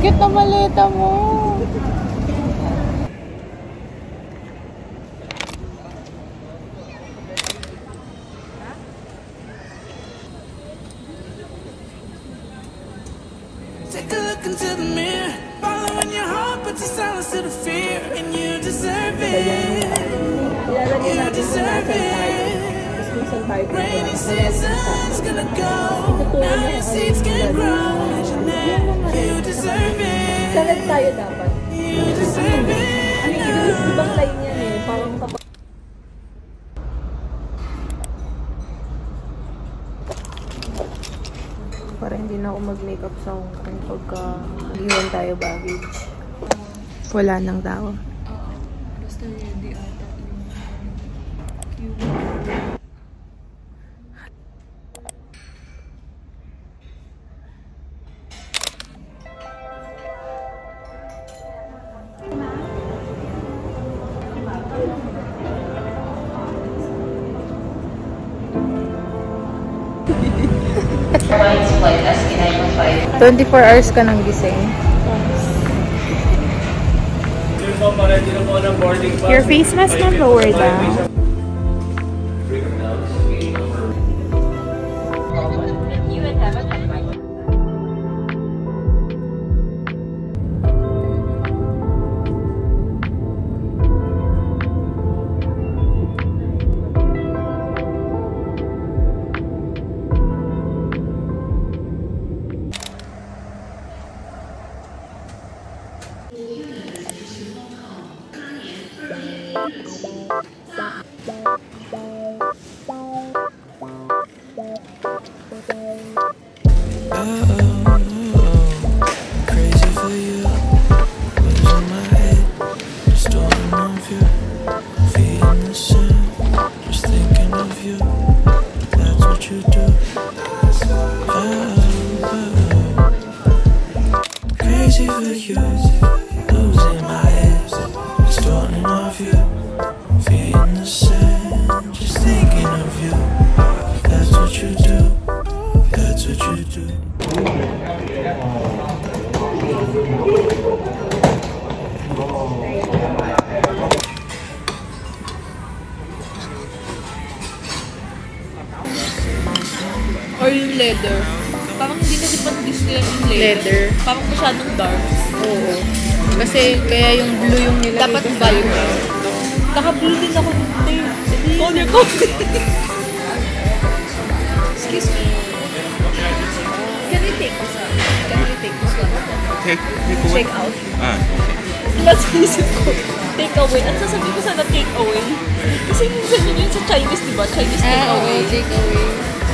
cute na maleta mo. Take a look into the mirror, following your heart, but you silence to the fear, and you deserve it. You deserve it. Rainy season's gonna go. Now your seeds can grow. You deserve it. Salat tayo dapat. You deserve it. Ibang line yan eh. Parang kapag... Para hindi na ako mag-makeup sa Hong Kong pagka iwan tayo baggage. Wala nang tao. Basta ready ata yung 24 hours ka nang gising. Your face mask na lower down. Crazy for you, losing my head, just storing of you, feeling the sun, just thinking of you. That's what you do. Crazy for you, losing my head, just storing of you, feeling the sun, just thinking of you. That's what you do. That's what you do. or yung leather. Parang hindi kasi pan-display yung leather. Parang masyadong dark. Oo. Kasi kaya yung blue yung nilagay. Dapat value. Naka-blue din ako nito. Color ko. Excuse me. Can we take this out? Can we take this one? Take out. Ah. Let's visit ko. Take away. At sasabihin ko sana take away. Kasi minsan yun sa Chinese, diba? Chinese take away. Take away.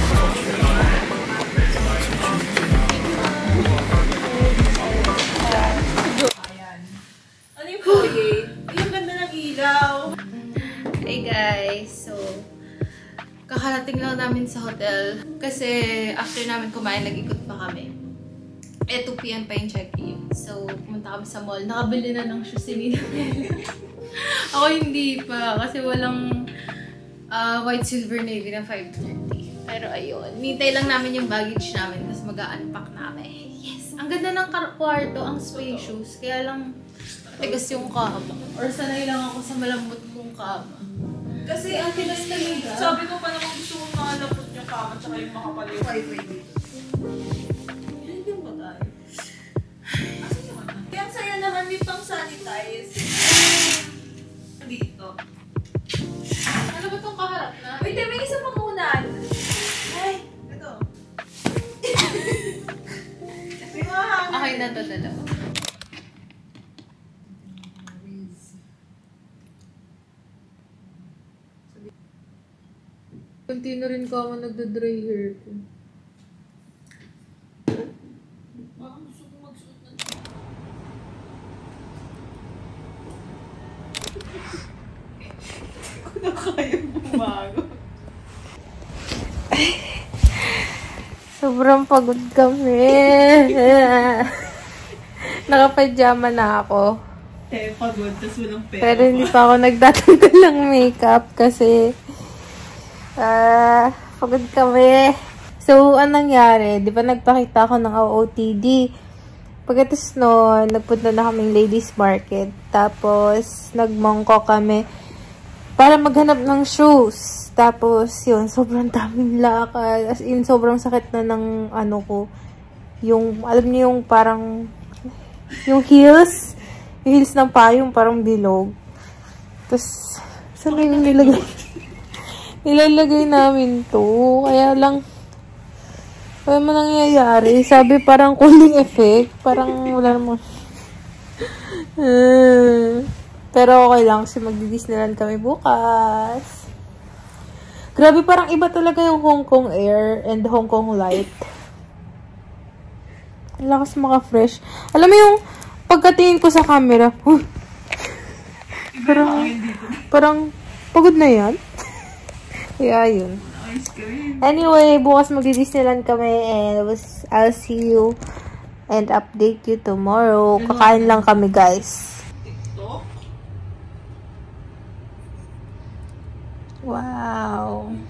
Ano yung foyer? Yung ganda ng ilaw. Hey guys, so kakarating lang namin sa hotel kasi after namin kumain, nag-ikot pa kami. 2 PM pa yung check-in. So, pumunta kami sa mall. Nakabili na ng shoes si Nina. Ako hindi pa kasi walang white, silver, navy na 530. Pero ayun, nintay lang namin yung baggage namin kasi mag-unpack namin. Yes! Ang ganda ng kwarto, ang spacious. Kaya lang tigas yung kama. Or sanay lang ako sa malambot kong kama. Kasi ang tigas talaga. Sabi ko pa naman gusto kong nakalapot yung kama tsaka yung makapal yung wifi dito. Hindi ba tayo? Asan yung ano? Kaya ang saya naman may pang sanitize. Dito. Ano ba itong kaharap na? Wait, may isa pang unan. Ay, ito. May mga hangin. Okay na to dalawa. Kunti na rin ka ako nagda-dry hair ko. Parang gusto kong magsuot na. Hindi ko na kaya bumago. Sobrang pagod kami. Nakapajama na ako. Pagod, tas walang pera. Pero hindi pa ako nagtatanggal ng makeup kasi pagod kami. So, anong nangyari? Di ba nagpakita ako ng OOTD? Pagkatapos nun, nagpunta na kaming ladies market. Tapos, nagmongko kami para maghanap ng shoes. Tapos, yun, sobrang daming lakad. As in, sobrang sakit na ng ano ko. Yung, alam niyo yung parang, yung heels. Yung heels ng payong parang bilog. Tapos, saan na yung nilagay? Nilalagay namin to. Kaya lang, ano mo nangyayari? Sabi parang cooling effect. Parang wala naman. Pero okay lang kasi magdi-Disneyland kami bukas. Grabe, parang iba talaga yung Hong Kong air and Hong Kong light. Ang lakas maka-fresh. Alam mo yung pagkatingin ko sa camera, parang pagod na yan. Kaya yun. Anyway, bukas magdi-Disneyland kami and I'll see you and update you tomorrow. Kakain lang kami, guys. Wow.